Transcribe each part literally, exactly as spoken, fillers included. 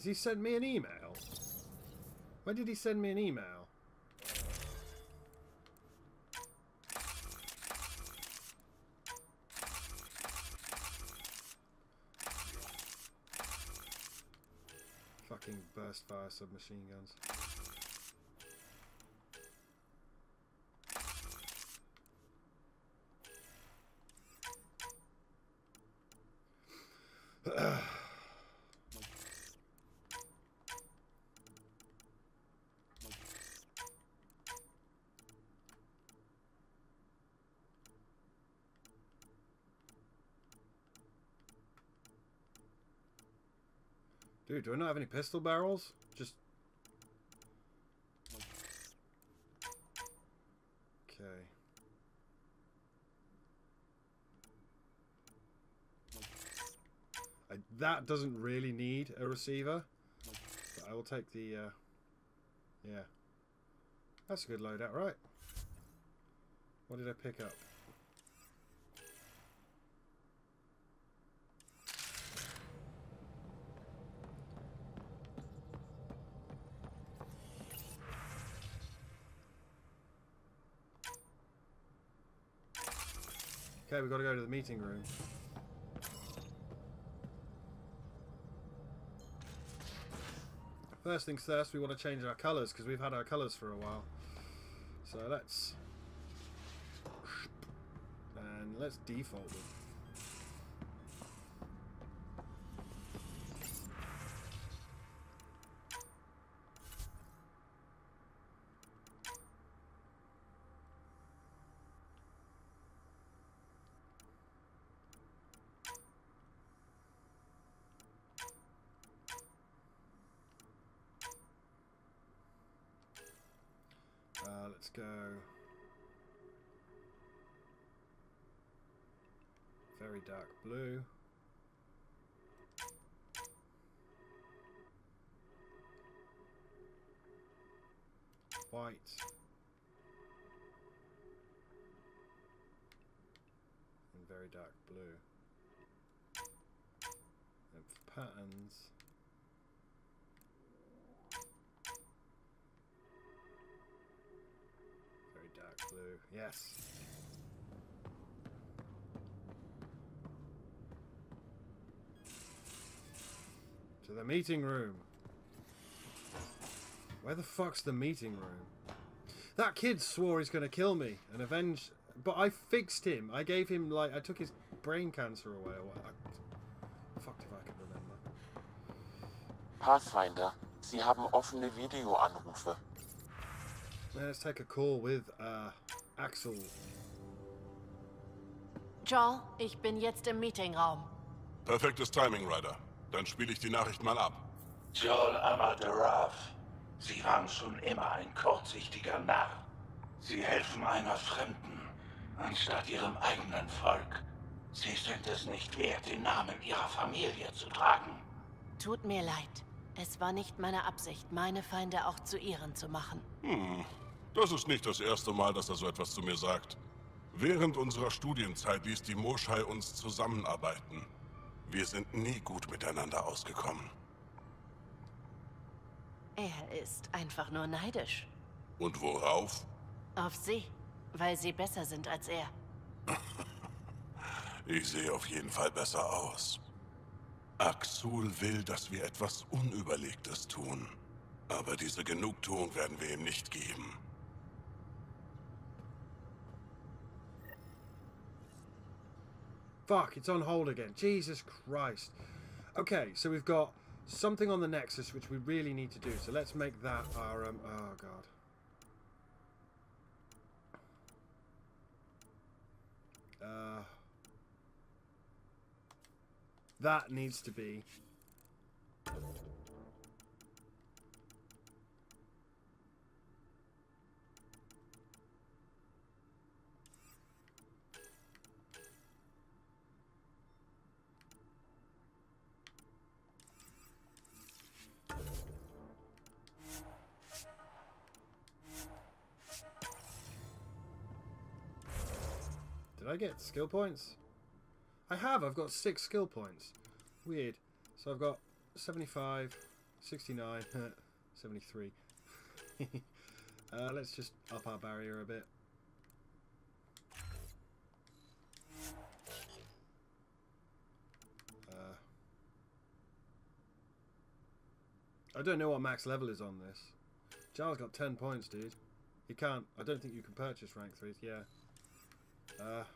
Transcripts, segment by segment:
Has he sent me an email? When did he send me an email? Fucking burst fire submachine guns. Dude, do I not have any pistol barrels? Just... Okay. I, that doesn't really need a receiver. But I will take the... Uh, yeah. That's a good loadout, right? What did I pick up? Okay, we've got to go to the meeting room. First things first, we want to change our colours because we've had our colours for a while. So let's... And let's default them. Uh, let's go very dark blue. White. And very dark blue. And for patterns, dark blue, yes. To the meeting room. Where the fuck's the meeting room? That kid swore he's gonna kill me and avenge, but I fixed him. I gave him, like, I took his brain cancer away or what. I, fucked if I can remember. Pathfinder, Sie haben offene Videoanrufe. Let's take a call with uh, Axel. Joel, ich bin jetzt im Meetingraum. Perfektes Timing, Ryder. Dann spiele ich die Nachricht mal ab. Joel Amaderav, Sie waren schon immer ein kurzsichtiger Narr. Sie helfen einer Fremden, anstatt Ihrem eigenen Volk. Sie sind es nicht wert, den Namen Ihrer Familie zu tragen. Tut mir leid. Es war nicht meine Absicht, meine Feinde auch zu Ihren zu machen. Hm, das ist nicht das erste Mal, dass er so etwas zu mir sagt. Während unserer Studienzeit ließ die Moshae uns zusammenarbeiten. Wir sind nie gut miteinander ausgekommen. Er ist einfach nur neidisch. Und worauf? Auf Sie, weil Sie besser sind als er. Ich sehe auf jeden Fall besser aus. Axul will, dass wir etwas Unüberlegtes tun. Aber diese Genugtuung werden wir ihm nicht geben. Fuck, it's on hold again. Jesus Christ. Okay, so we've got something on the Nexus which we really need to do. So let's make that our... Um, oh, God. Uh, that needs to be... Did I get skill points? I have. I've got six skill points. Weird. So I've got seventy-five, sixty-nine, seventy-three. uh, let's just up our barrier a bit. Uh, I don't know what max level is on this. Giles got ten points, dude. You can't. I don't think you can purchase rank threes. Yeah. Uh.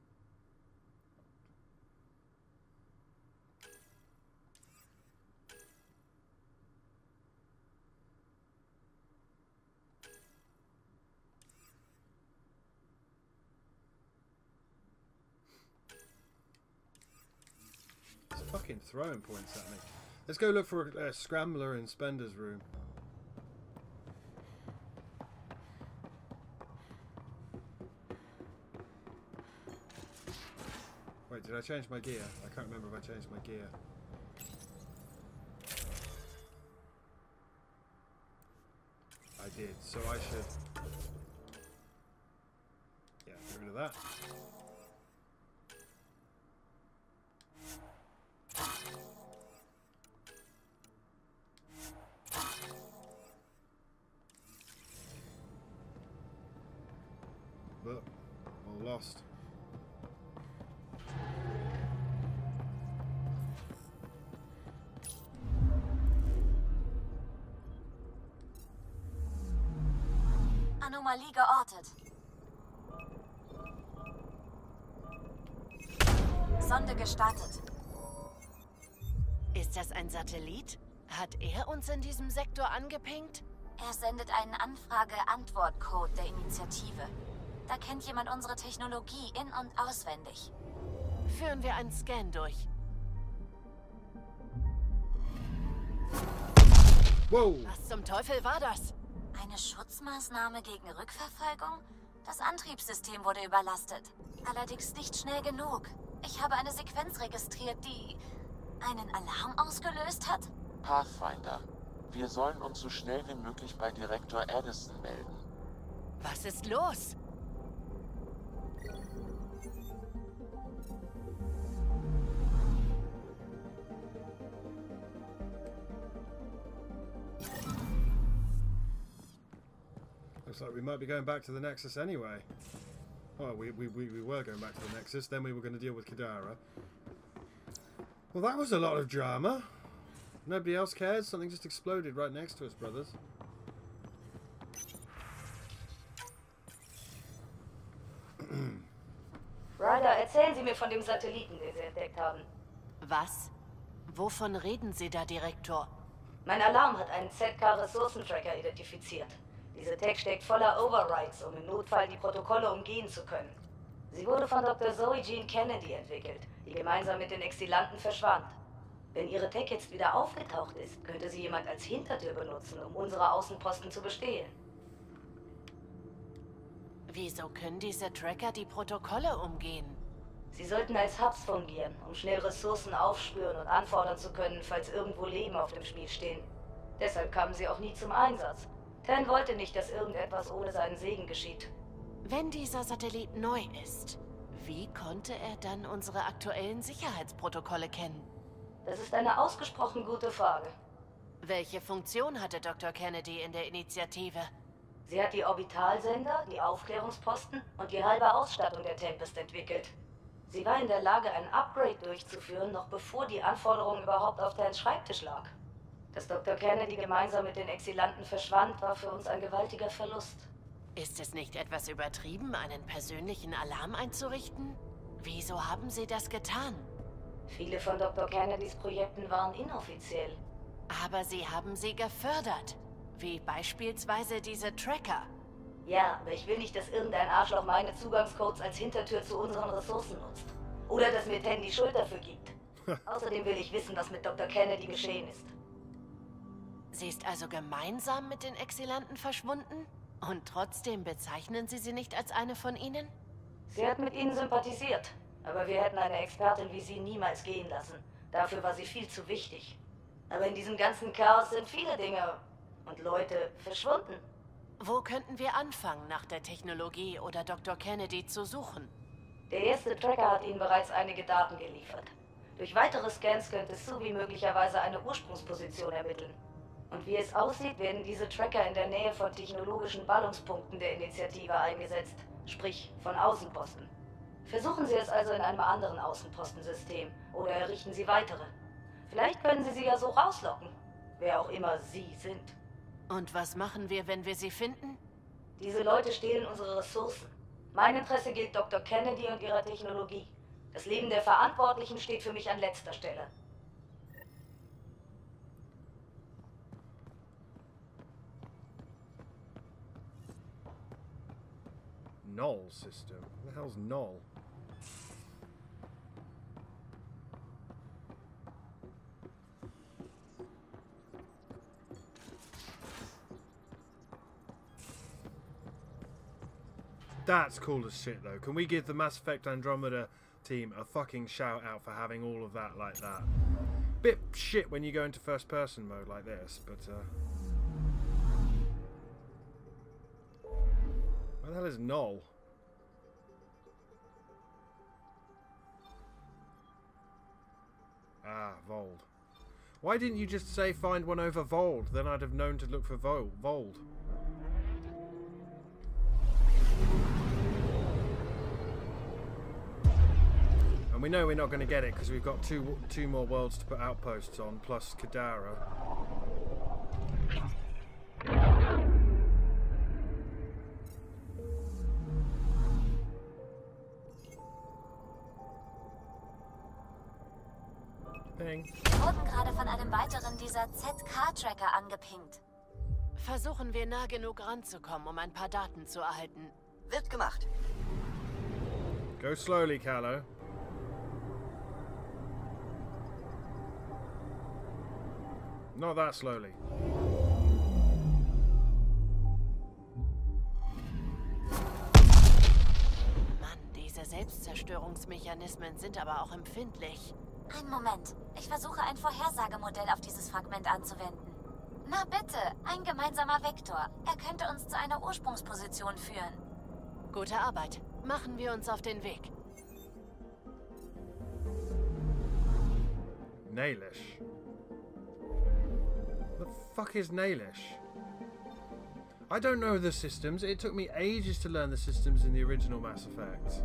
It's fucking throwing points at me. Let's go look for a, a scrambler in Spender's room. Wait, did I change my gear? I can't remember if I changed my gear. I did, so I should... Yeah, get rid of that. But, all lost. Anomalie geortet. Sonde gestartet. Ist das ein Satellit? Hat er uns in diesem Sektor angepinkt? Er sendet einen Anfrage-Antwort-Code der Initiative. Da kennt jemand unsere Technologie in- und auswendig. Führen wir einen Scan durch. Wow! Was zum Teufel war das? Eine Schutzmaßnahme gegen Rückverfolgung? Das Antriebssystem wurde überlastet. Allerdings nicht schnell genug. Ich habe eine Sequenz registriert, die einen Alarm ausgelöst hat. Pathfinder, wir sollen uns so schnell wie möglich bei Direktor Addison melden. Was ist los? Looks like we might be going back to the Nexus anyway. Well, we, we, we, we were going back to the Nexus, then we were going to deal with Kadara. Well, that was a lot of drama. Nobody else cared? Something just exploded right next to us, brothers. Ryder, erzählen Sie mir von dem Satelliten, den Sie entdeckt haben. Was? Wovon reden Sie da, Direktor? Mein Alarm hat einen Z K-Ressourcentracker identifiziert. Diese Tech steckt voller Overrides, um im Notfall die Protokolle umgehen zu können. Sie wurde von Doktor Zoe Jean Kennedy entwickelt, die gemeinsam mit den Exilanten verschwand. Wenn ihre Tech jetzt wieder aufgetaucht ist, könnte sie jemand als Hintertür benutzen, um unsere Außenposten zu bestehlen. Wieso können diese Tracker die Protokolle umgehen? Sie sollten als Hubs fungieren, um schnell Ressourcen aufspüren und anfordern zu können, falls irgendwo Leben auf dem Spiel stehen. Deshalb kamen sie auch nie zum Einsatz. Ten wollte nicht, dass irgendetwas ohne seinen Segen geschieht. Wenn dieser Satellit neu ist, wie konnte er dann unsere aktuellen Sicherheitsprotokolle kennen? Das ist eine ausgesprochen gute Frage. Welche Funktion hatte Doktor Kennedy in der Initiative? Sie hat die Orbitalsender, die Aufklärungsposten und die halbe Ausstattung der Tempest entwickelt. Sie war in der Lage, ein Upgrade durchzuführen, noch bevor die Anforderung überhaupt auf Tens Schreibtisch lag. Dass Doktor Kennedy gemeinsam mit den Exilanten verschwand, war für uns ein gewaltiger Verlust. Ist es nicht etwas übertrieben, einen persönlichen Alarm einzurichten? Wieso haben Sie das getan? Viele von Doktor Kennedys Projekten waren inoffiziell. Aber Sie haben sie gefördert. Wie beispielsweise diese Tracker. Ja, aber ich will nicht, dass irgendein Arschloch meine Zugangscodes als Hintertür zu unseren Ressourcen nutzt. Oder dass mir Ten die Schuld dafür gibt. Außerdem will ich wissen, was mit Doktor Kennedy geschehen ist. Sie ist also gemeinsam mit den Exilanten verschwunden? Und trotzdem bezeichnen Sie sie nicht als eine von ihnen? Sie hat mit ihnen sympathisiert. Aber wir hätten eine Expertin wie sie niemals gehen lassen. Dafür war sie viel zu wichtig. Aber in diesem ganzen Chaos sind viele Dinge und Leute verschwunden. Wo könnten wir anfangen, nach der Technologie oder Doktor Kennedy zu suchen? Der erste Tracker hat Ihnen bereits einige Daten geliefert. Durch weitere Scans könnte Subi möglicherweise eine Ursprungsposition ermitteln. Und wie es aussieht, werden diese Tracker in der Nähe von technologischen Ballungspunkten der Initiative eingesetzt, sprich von Außenposten. Versuchen Sie es also in einem anderen Außenpostensystem oder errichten Sie weitere. Vielleicht können Sie sie ja so rauslocken, wer auch immer Sie sind. Und was machen wir, wenn wir sie finden? Diese Leute stehlen unsere Ressourcen. Mein Interesse gilt Doktor Kennedy und ihrer Technologie. Das Leben der Verantwortlichen steht für mich an letzter Stelle. Null system. What the hell's null? That's cool as shit, though. Can we give the Mass Effect Andromeda team a fucking shout out for having all of that like that? Bit shit when you go into first person mode like this, but uh... where the hell is Null? Ah, Vold. Why didn't you just say find one over Vold? Then I'd have known to look for Vol Vold. And we know we're not going to get it because we've got two two more worlds to put outposts on, plus Kadara. Ping. Wir wurden gerade von einem weiteren dieser Z K-Tracker angepinkt. Versuchen wir nah genug ranzukommen, um ein paar Daten zu erhalten. Wird gemacht. Go slowly, Callow. Not that slowly. Mann, diese Selbstzerstörungsmechanismen sind aber auch empfindlich. Einen Moment. Ich versuche ein Vorhersagemodell auf dieses Fragment anzuwenden. Na bitte, ein gemeinsamer Vektor. Er könnte uns zu einer Ursprungsposition führen. Gute Arbeit. Machen wir uns auf den Weg. Nailish. The fuck is Nailish? I don't know the systems. It took me ages to learn the systems in the original Mass Effect.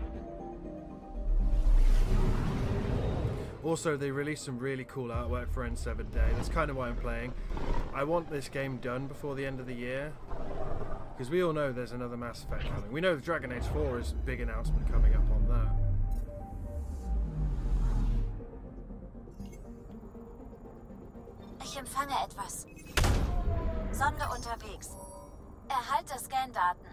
Also, they released some really cool artwork for N seven Day. That's kind of why I'm playing. I want this game done before the end of the year. Because we all know there's another Mass Effect coming. We know the Dragon Age four is a big announcement coming up on that. Ich empfange etwas. Sonde unterwegs. Erhalte Scandaten.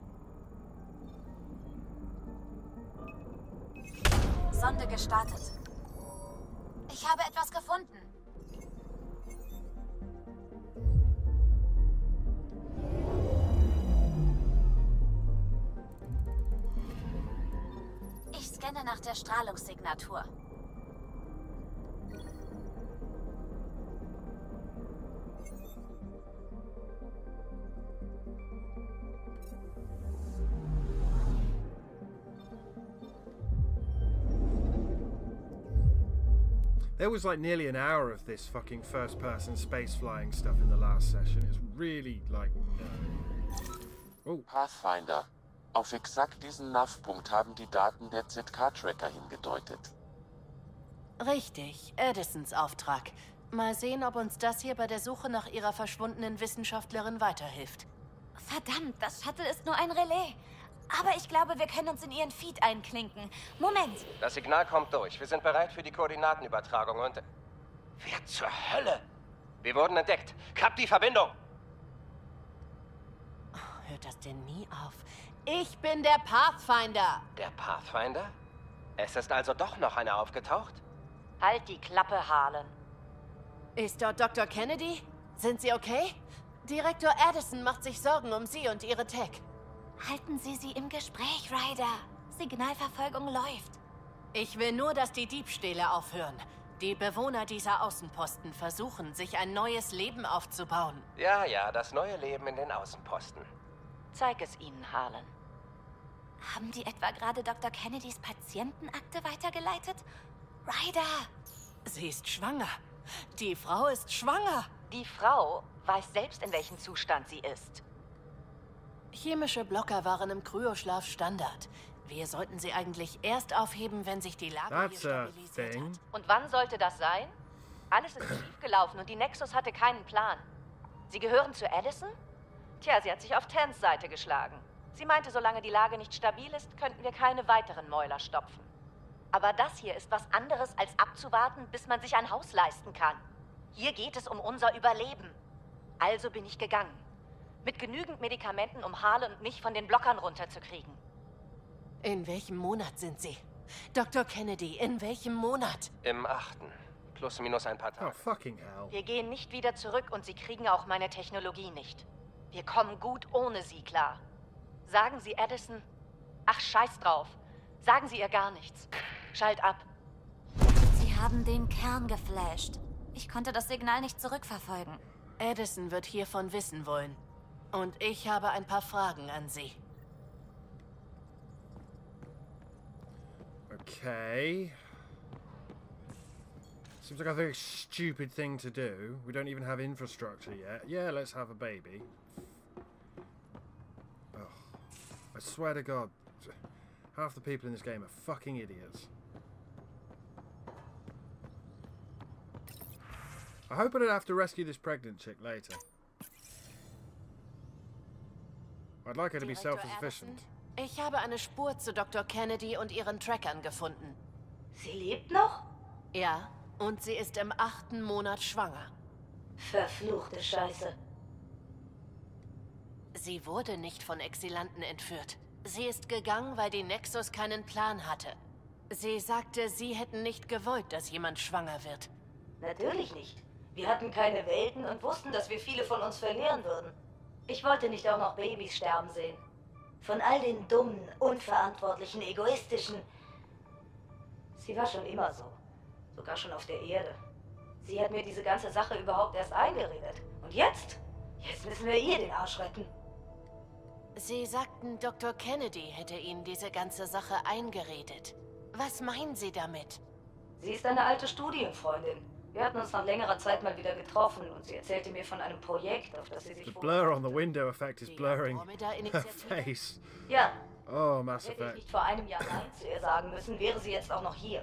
Sonde gestartet. Ich habe etwas gefunden. Ich scanne nach der Strahlungssignatur. There was like nearly an hour of this fucking first-person space flying stuff in the last session. It's really like... Uh... Oh. Pathfinder. Auf exakt diesen N A V-Punkt haben die Daten der Z K-Tracker hingedeutet. Richtig, Edisons Auftrag. Mal sehen, ob uns das hier bei der Suche nach ihrer verschwundenen Wissenschaftlerin weiterhilft. Verdammt, das Shuttle ist nur ein Relais. Aber ich glaube, wir können uns in ihren Feed einklinken. Moment. Das Signal kommt durch. Wir sind bereit für die Koordinatenübertragung und... Wer zur Hölle? Wir wurden entdeckt. Kappt die Verbindung! Oh, hört das denn nie auf? Ich bin der Pathfinder! Der Pathfinder? Es ist also doch noch einer aufgetaucht? Halt die Klappe, Harlan. Ist dort Doktor Kennedy? Sind Sie okay? Direktor Edison macht sich Sorgen um Sie und Ihre Tech. Halten Sie sie im Gespräch, Ryder. Signalverfolgung läuft. Ich will nur, dass die Diebstähle aufhören. Die Bewohner dieser Außenposten versuchen, sich ein neues Leben aufzubauen. Ja, ja, das neue Leben in den Außenposten. Zeig es ihnen, Harlan. Haben die etwa gerade Doktor Kennedys Patientenakte weitergeleitet? Ryder! Sie ist schwanger. Die Frau ist schwanger. Die Frau weiß selbst, in welchem Zustand sie ist. Chemische Blocker waren im Kryoschlaf Standard. Wir sollten sie eigentlich erst aufheben, wenn sich die Lage That's hier a stabilisiert thing. hat. Und wann sollte das sein? Alles ist schiefgelaufen und die Nexus hatte keinen Plan. Sie gehören zu Addison? Tja, sie hat sich auf Tans Seite geschlagen. Sie meinte, solange die Lage nicht stabil ist, könnten wir keine weiteren Mäuler stopfen. Aber das hier ist was anderes, als abzuwarten, bis man sich ein Haus leisten kann. Hier geht es um unser Überleben. Also bin ich gegangen. Mit genügend Medikamenten, um Harle und mich von den Blockern runterzukriegen. In welchem Monat sind Sie? Doktor Kennedy, in welchem Monat? Im achten. Plus minus ein paar Oh, Tage. fucking hell. Wir gehen nicht wieder zurück und Sie kriegen auch meine Technologie nicht. Wir kommen gut ohne Sie klar. Sagen Sie Addison... Ach, scheiß drauf. Sagen Sie ihr gar nichts. Schalt ab. Sie haben den Kern geflasht. Ich konnte das Signal nicht zurückverfolgen. Addison wird hiervon wissen wollen. Und ich habe ein paar Fragen an Sie. Okay. Seems like a very stupid thing to do. We don't even have infrastructure yet. Yeah, let's have a baby. Oh, I swear to God, half the people in this game are fucking idiots. I hope I don't have to rescue this pregnant chick later. I'd like her to be Direktor self-sufficient. Anderson, ich habe eine Spur zu Doktor Kennedy und ihren Trackern gefunden. Sie lebt noch? Ja, und sie ist im achten Monat schwanger. Verfluchte Scheiße. Sie wurde nicht von Exilanten entführt. Sie ist gegangen, weil die Nexus keinen Plan hatte. Sie sagte, sie hätten nicht gewollt, dass jemand schwanger wird. Natürlich nicht. Wir hatten keine Welten und wussten, dass wir viele von uns verlieren würden. Ich wollte nicht auch noch Babys sterben sehen. Von all den dummen, unverantwortlichen, egoistischen... Sie war schon immer so. Sogar schon auf der Erde. Sie hat mir diese ganze Sache überhaupt erst eingeredet. Und jetzt? Jetzt müssen wir ihr den Arsch retten. Sie sagten, Doktor Kennedy hätte Ihnen diese ganze Sache eingeredet. Was meinen Sie damit? Sie ist eine alte Studienfreundin. Wir hatten uns nach längerer Zeit mal wieder getroffen und sie erzählte mir von einem Projekt, auf das sie sich The vor... blur on the window effect is Die blurring her Andromeda-Initiative? face. Ja, Oh, Mass hätte ich Effect. nicht vor einem Jahr Nein zu ihr sagen müssen, wäre sie jetzt auch noch hier.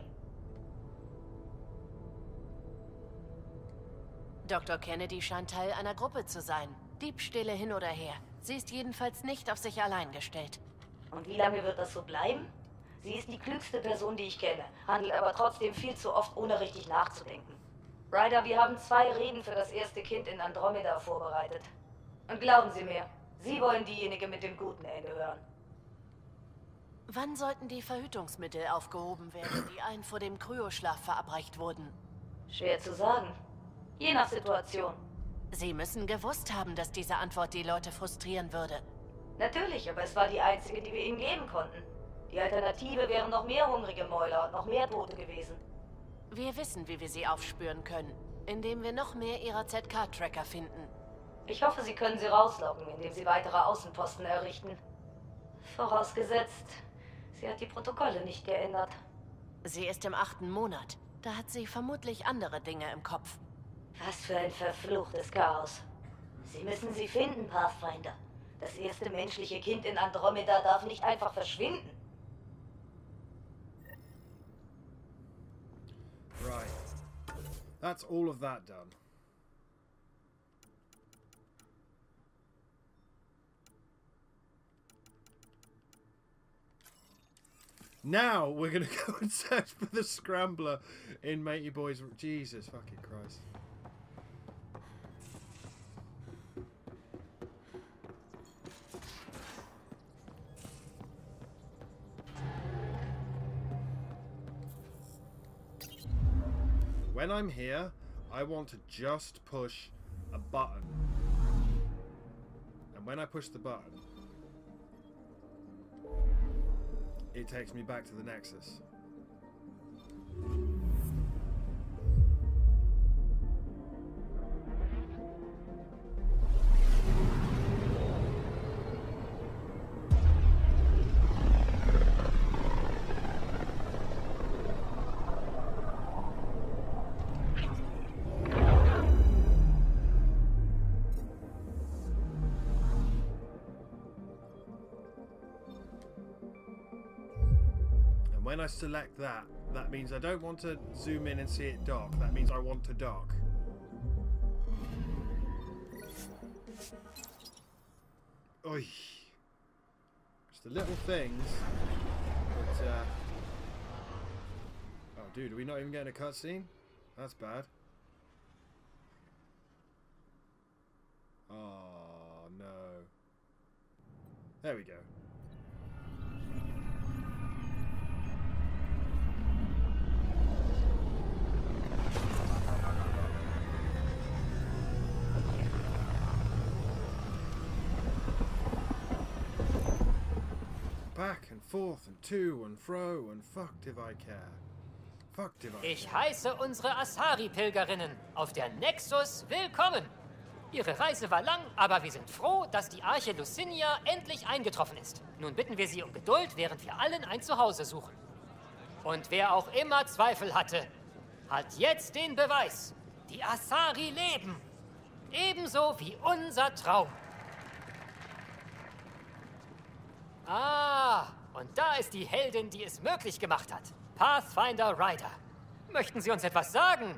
Doktor Kennedy scheint Teil einer Gruppe zu sein. Diebstähle hin oder her. Sie ist jedenfalls nicht auf sich allein gestellt. Und wie lange wird das so bleiben? Sie ist die klügste Person, die ich kenne, handelt aber trotzdem viel zu oft, ohne richtig nachzudenken. Ryder, wir haben zwei Reden für das erste Kind in Andromeda vorbereitet. Und glauben Sie mir, Sie wollen diejenige mit dem guten Ende hören. Wann sollten die Verhütungsmittel aufgehoben werden, die allen vor dem Kryoschlaf verabreicht wurden? Schwer zu sagen. Je nach Situation. Sie müssen gewusst haben, dass diese Antwort die Leute frustrieren würde. Natürlich, aber es war die einzige, die wir ihnen geben konnten. Die Alternative wären noch mehr hungrige Mäuler und noch mehr Tote gewesen. Wir wissen, wie wir sie aufspüren können, indem wir noch mehr ihrer Z K-Tracker finden. Ich hoffe, Sie können sie rauslocken, indem Sie weitere Außenposten errichten. Vorausgesetzt, sie hat die Protokolle nicht geändert. Sie ist im achten Monat. Da hat sie vermutlich andere Dinge im Kopf. Was für ein verfluchtes Chaos. Sie müssen sie finden, Pathfinder. Das erste menschliche Kind in Andromeda darf nicht einfach verschwinden. Right. That's all of that done. Now we're gonna go and search for the scrambler in Matey Boy's. Jesus fucking Christ. When I'm here, I want to just push a button. And when I push the button, it takes me back to the Nexus. And when I select that, that means I don't want to zoom in and see it dock. That means I want to dock. Oy. Just the little things. But, uh... oh, dude, are we not even getting a cutscene? That's bad. Oh, no. There we go. Back and forth and to and fro and fucked if I care. Fucked if I Ich care. heiße unsere Asari-Pilgerinnen auf der Nexus willkommen. Ihre Reise war lang, aber wir sind froh, dass die Arche Lucinia endlich eingetroffen ist. Nun bitten wir Sie um Geduld, während wir allen ein Zuhause suchen. Und wer auch immer Zweifel hatte, hat jetzt den Beweis. Die Asari leben. Ebenso wie unser Traum. Ah, und da ist die Heldin, die es möglich gemacht hat. Pathfinder Ryder. Möchten Sie uns etwas sagen?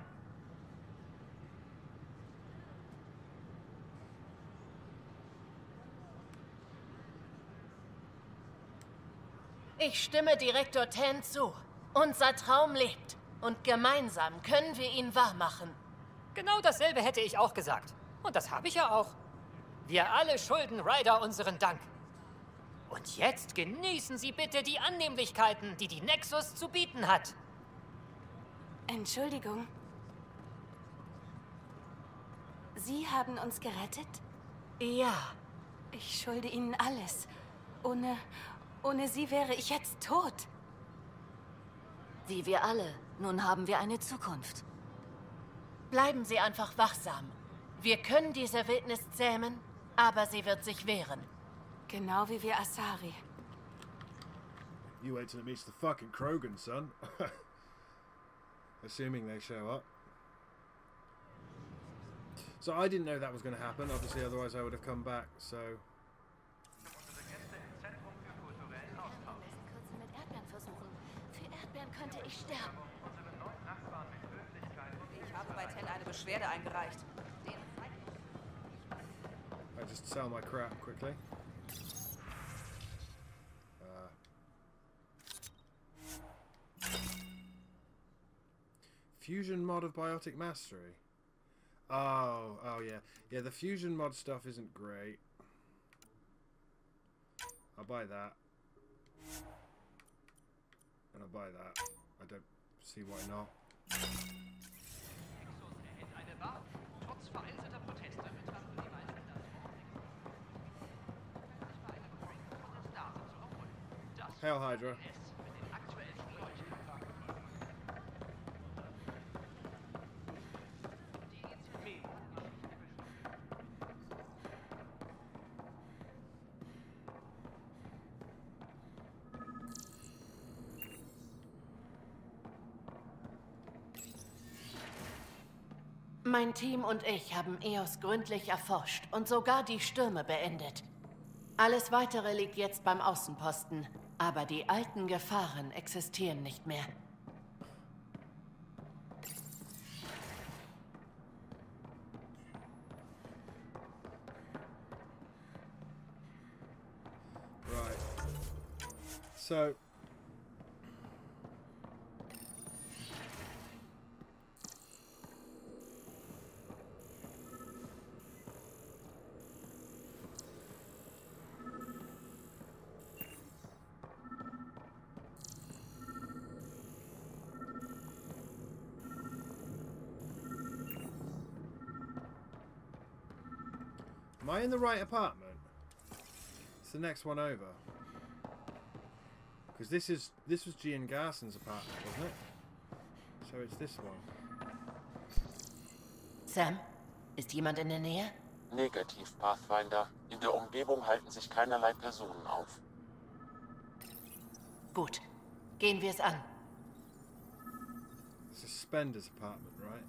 Ich stimme Direktor Tan zu. Unser Traum lebt. Und gemeinsam können wir ihn wahrmachen. Genau dasselbe hätte ich auch gesagt. Und das habe ich ja auch. Wir alle schulden Ryder unseren Dank. Und jetzt genießen Sie bitte die Annehmlichkeiten, die die Nexus zu bieten hat. Entschuldigung. Sie haben uns gerettet? Ja. Ich schulde Ihnen alles. Ohne... Ohne Sie wäre ich jetzt tot. Wie wir alle. Nun haben wir eine Zukunft. Bleiben Sie einfach wachsam. Wir können diese Wildnis zähmen, aber sie wird sich wehren. Genau wie wir Asari. You wait till it meets the fucking Krogan, son. Assuming they show up. So I didn't know that was going to happen, obviously, otherwise I would have come back, so... Mit Erdbeeren versuchen. Für Erdbeeren könnte ich sterben. Ich habe bei Ten eine Beschwerde eingereicht. I just sell my crap quickly. Fusion mod of Biotic Mastery. Oh, oh yeah. Yeah, the fusion mod stuff isn't great. I'll buy that. And I'll buy that. I don't see why not. Hail Hydra. Mein Team und ich haben Eos gründlich erforscht und sogar die Stürme beendet. Alles Weitere liegt jetzt beim Außenposten, aber die alten Gefahren existieren nicht mehr. Right. So... Am I in the right apartment? It's the next one over. Because this is this was Gian Garson's apartment, wasn't it? So it's this one. Sam, ist jemand in der Nähe? Negativ, Pathfinder. In der Umgebung halten sich keinerlei Personen auf. Gut, gehen wir es an. It's a Spender's apartment, right?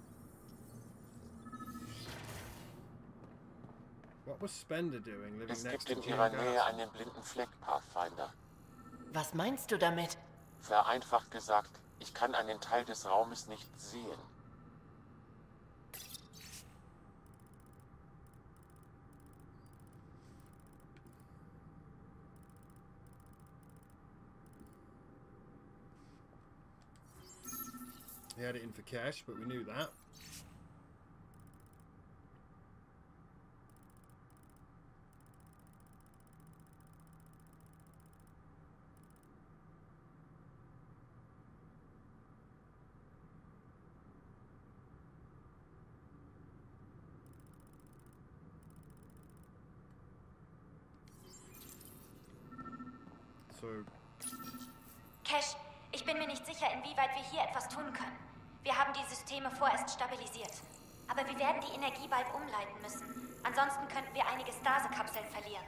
What was Spender doing, living Es next gibt to in ihrer Gian Nähe Garson? einen blinden Fleck, Pathfinder. Was meinst du damit? Vereinfacht gesagt, ich kann einen Teil des Raumes nicht sehen. He had it in for cash, but we knew that. So. Cash, ich bin mir nicht sicher, inwieweit wir hier etwas tun können. Wir haben die Systeme vorerst stabilisiert. Aber wir werden die Energie bald umleiten müssen. Ansonsten könnten wir einige Stase-Kapseln verlieren.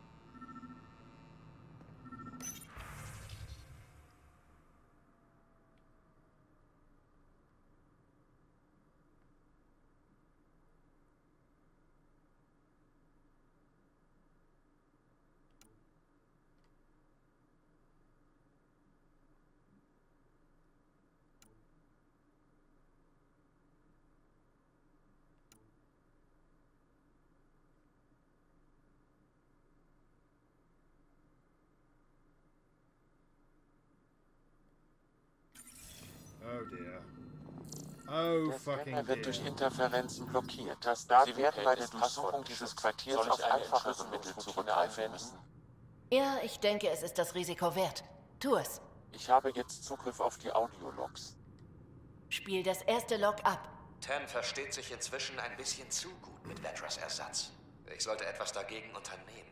Oh dear. Oh Der fucking Scanner wird dear. durch Interferenzen blockiert. Das Sie werden werden bei der Durchsuchung dieses Quartiers auf einfachere Mittel zurückgreifen müssen. Ja, ich denke, es ist das Risiko wert. Tu es. Ich habe jetzt Zugriff auf die Audiologs. Spiel das erste Log ab. Ten versteht sich inzwischen ein bisschen zu gut mit Vetras Ersatz. Ich sollte etwas dagegen unternehmen.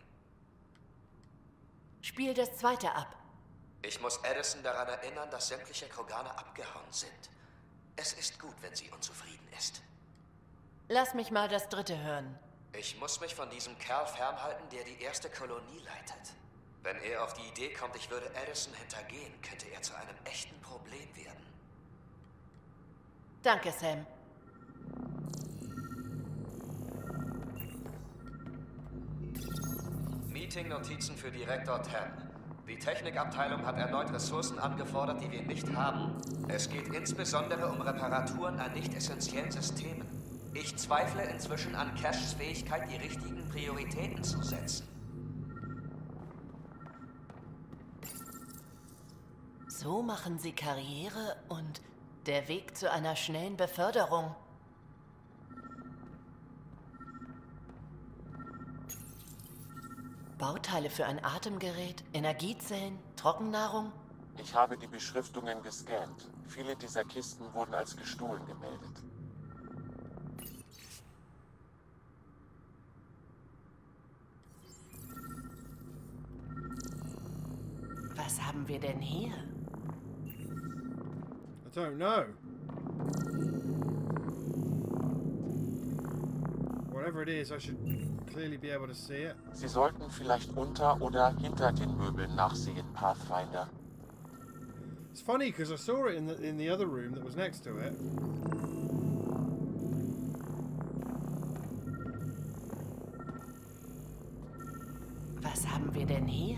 Spiel das zweite ab. Ich muss Addison daran erinnern, dass sämtliche Kroganer abgehauen sind. Es ist gut, wenn sie unzufrieden ist. Lass mich mal das dritte hören. Ich muss mich von diesem Kerl fernhalten, der die erste Kolonie leitet. Wenn er auf die Idee kommt, ich würde Addison hintergehen, könnte er zu einem echten Problem werden. Danke, Sam. Meeting-Notizen für Direktor Ten. Die Technikabteilung hat erneut Ressourcen angefordert, die wir nicht haben. Es geht insbesondere um Reparaturen an nicht essentiellen Systemen. Ich zweifle inzwischen an Cashs Fähigkeit, die richtigen Prioritäten zu setzen. So machen sie Karriere und der Weg zu einer schnellen Beförderung. Bauteile für ein Atemgerät, Energiezellen, Trockennahrung? Ich habe die Beschriftungen gescannt. Viele dieser Kisten wurden als gestohlen gemeldet. Was haben wir denn hier? I don't know. Whatever it is, I should clearly be able to see it. Sie sollten vielleicht unter oder hinter den Möbeln nachsehen, Pathfinder. It's funny because I saw it in the in the other room that was next to it. Was haben wir denn hier?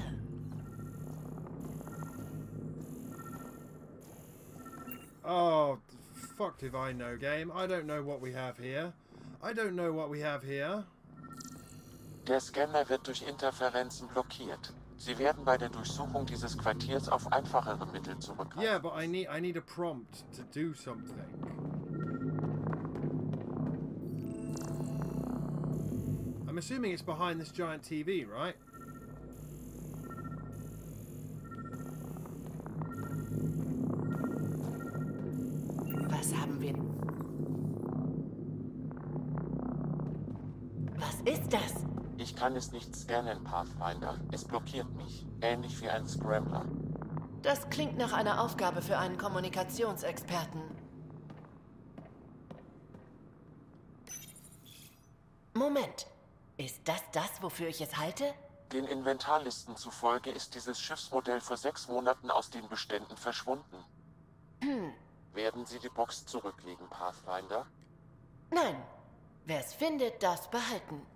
Oh, fucked if I know, game. I don't know what we have here. I don't know what we have here. Der Scanner wird durch Interferenzen blockiert. Sie werden bei der Durchsuchung dieses Quartiers auf einfachere Mittel zurückgreifen. Yeah, but I need I need a prompt to do something. I'm assuming it's behind this giant T V, right? Was haben wir? Was ist das? Ich kann es nicht scannen, Pathfinder. Es blockiert mich. Ähnlich wie ein Scrambler. Das klingt nach einer Aufgabe für einen Kommunikationsexperten. Moment. Ist das das, wofür ich es halte? Den Inventarlisten zufolge ist dieses Schiffsmodell vor sechs Monaten aus den Beständen verschwunden. Hm. Werden Sie die Box zurücklegen, Pathfinder? Nein. Wer es findet, darf behalten.